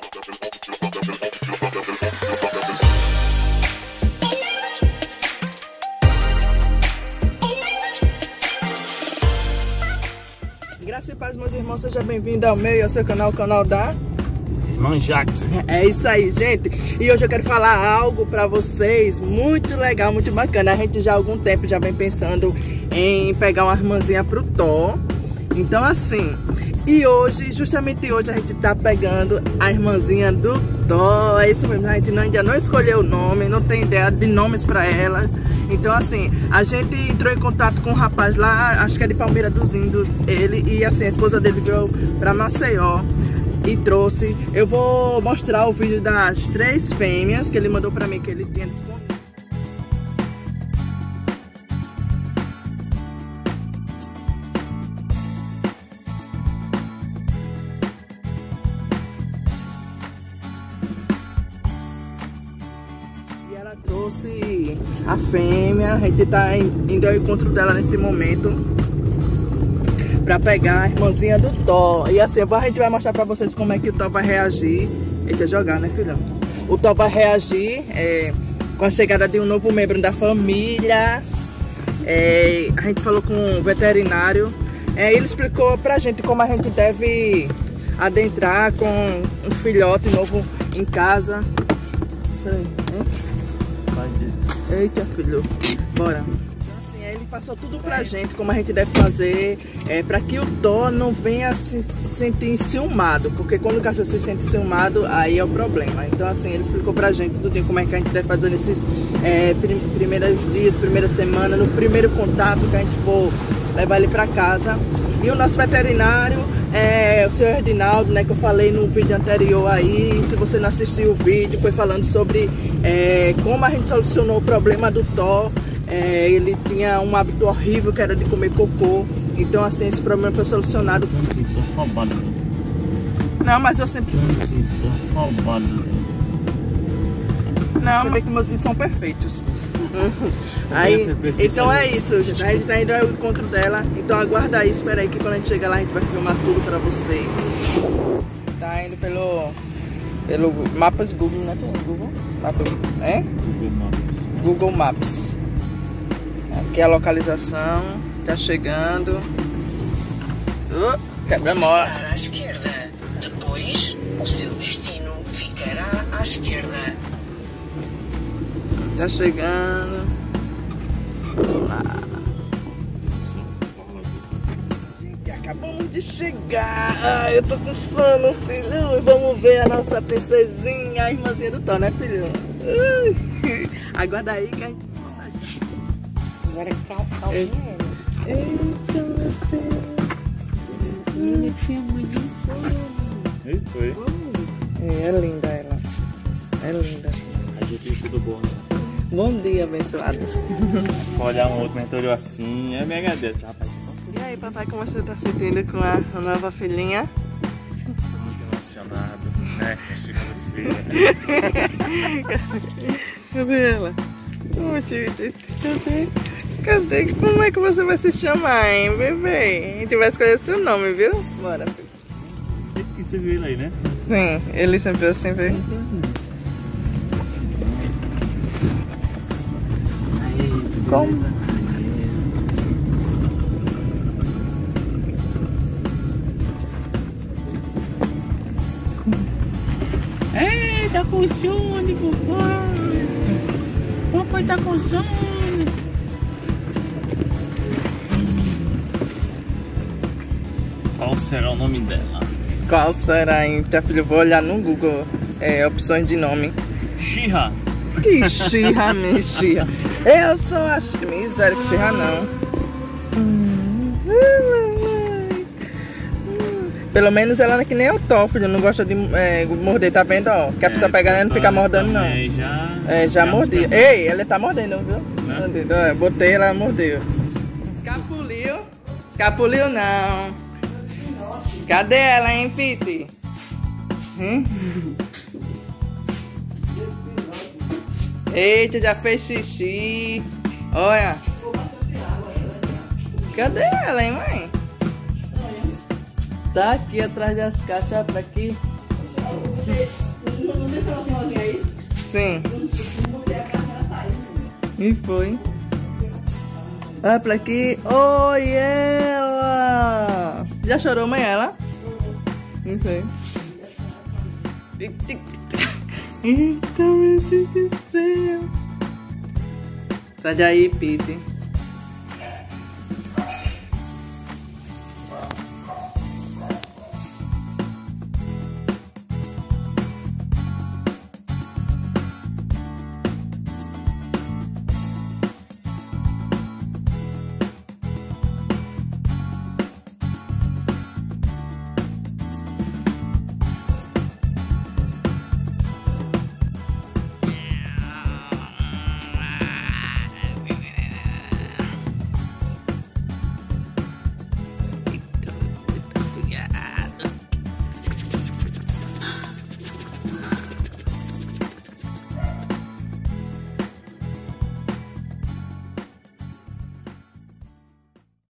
Graça e paz, meus irmãos, seja bem-vindo ao meu e ao seu canal, o canal da Irmã Jaque. É isso aí, gente. E hoje eu quero falar algo pra vocês muito legal, muito bacana. A gente já há algum tempo já vem pensando em pegar uma irmãzinha pro Thor. Então assim, e hoje, justamente hoje, a gente tá pegando a irmãzinha do Thor. É isso mesmo, a gente ainda não escolheu o nome, não tem ideia de nomes pra ela. Então assim, a gente entrou em contato com um rapaz lá, acho que é de Palmeira dos Índios, ele, e assim, a esposa dele veio pra Maceió e trouxe. Eu vou mostrar o vídeo das 3 fêmeas que ele mandou pra mim, que ele tinha disponível. E ela trouxe a fêmea, a gente tá indo ao encontro dela nesse momento pra pegar a irmãzinha do Thor. E assim, a gente vai mostrar pra vocês como é que o Thor vai reagir. Eita, jogar, né, filhão? O Thor vai reagir com a chegada de um novo membro da família. A gente falou com um veterinário. Ele explicou pra gente como a gente deve adentrar com um filhote novo em casa. Isso aí, hein? Eita, filho. Bora. Ele passou tudo pra gente, como a gente deve fazer, para que o Thor não venha se sentir enciumado, porque quando o cachorro se sente enciumado, aí é o problema. Então assim, ele explicou pra gente tudo como é que a gente deve fazer nesses primeiros dias, primeira semana, no primeiro contato que a gente for levar ele pra casa. E o nosso veterinário o senhor Edinaldo, né, que eu falei no vídeo anterior aí. Se você não assistiu o vídeo, foi falando sobre como a gente solucionou o problema do Thor. Ele tinha um hábito horrível que era de comer cocô. Então assim, esse problema foi solucionado. Não, mas eu sempre... Não, você vê que meus vídeos são perfeitos. Aí, então é isso, gente. A gente tá indo ao encontro dela. Então aguarda aí, espera aí que quando a gente chegar lá a gente vai filmar tudo pra vocês. Tá indo pelo Mapas Google, né? Google Maps, Google Maps. Aqui é a localização, tá chegando. Quebra-mola. À esquerda. Depois, o seu destino ficará à esquerda. Tá chegando. Gente, acabamos de chegar. Ai, eu tô com sono, filho. Vamos ver a nossa princesinha, a irmãzinha do Thor, né, filho? Aguarda aí que a gente... Agora calminha. Eita, meu Deus. Ele tinha muito E foi. É linda ela. É linda. A gente tudo bom, né? Bom dia, abençoados. Olhar um outro mentor assim, me agradece, rapaz. E aí, papai, como você tá sentindo com a nova filhinha? Tô muito emocionado, né? Com segunda-feira. Cadê ela? Cadê? Como é que você vai se chamar, hein, bebê? A gente vai escolher o seu nome, viu? Bora, filho. Que você viu ele aí, né? Sim, ele sempre assim, veio. Como? Tá com sono, papai. Papai tá com sono. Qual será o nome dela? Qual será, hein? Tia filha, eu vou olhar no Google opções de nome. Xirra. Que xirra, minha xirra. Eu sou a miséria, que xirra não. Pelo menos ela não é que nem o Thor, filho, não gosta de morder, tá vendo, ó? Que a pessoa pegar ela não fica mordendo, não. Já mordia. Ei, ela tá mordendo, viu? Mordendo, ó, botei, ela mordeu. Escapuliu? Escapuliu não. Cadê ela, hein, Pete? Eita, já fez xixi. Olha. Cadê ela, hein, mãe? Tá aqui atrás das caixas, pra aqui. Sim. E foi. Olha pra aqui. Oi, ela! Já chorou, mãe, ela? Não foi. Eita, meu Deus do céu. Sai daí, Pete.